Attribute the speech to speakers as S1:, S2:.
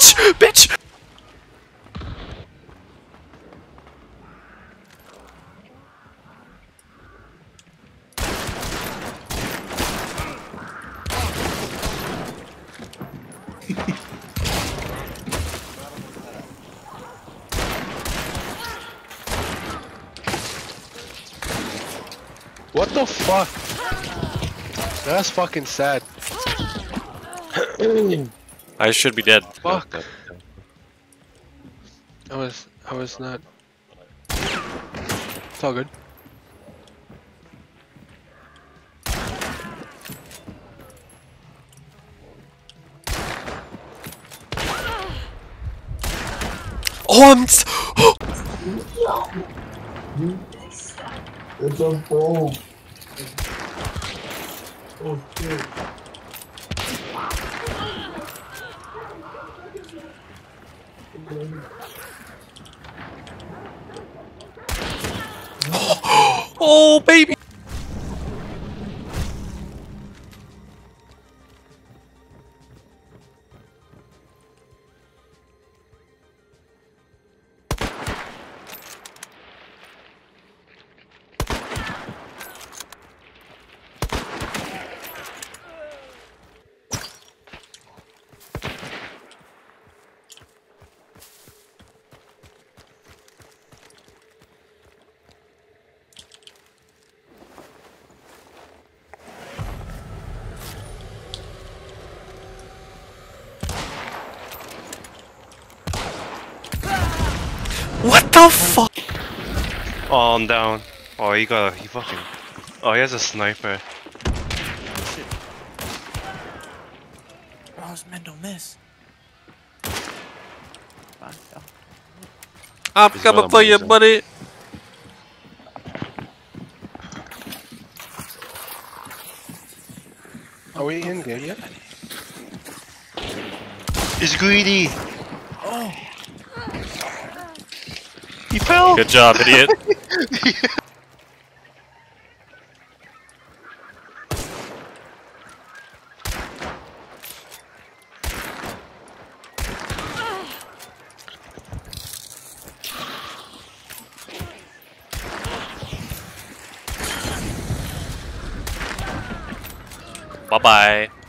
S1: Bitch! Bitch!
S2: What the fuck? That's fucking sad.
S1: I should be dead.
S2: Fuck. I was not. It's all good.
S1: Oh, I'm s-
S3: It's a bomb. Oh shit.
S1: Oh, baby! What the fuck?
S4: Oh, I'm down. Oh, he fucking. Oh, he has a sniper.
S5: Bros, man, don't miss.
S1: I'm
S4: He's
S1: coming
S4: got
S1: for you,
S4: amazing.
S1: buddy.
S2: Are we in game yet?
S4: He's greedy.
S5: Oh,
S4: He fell.
S1: Good job, idiot. Bye-bye.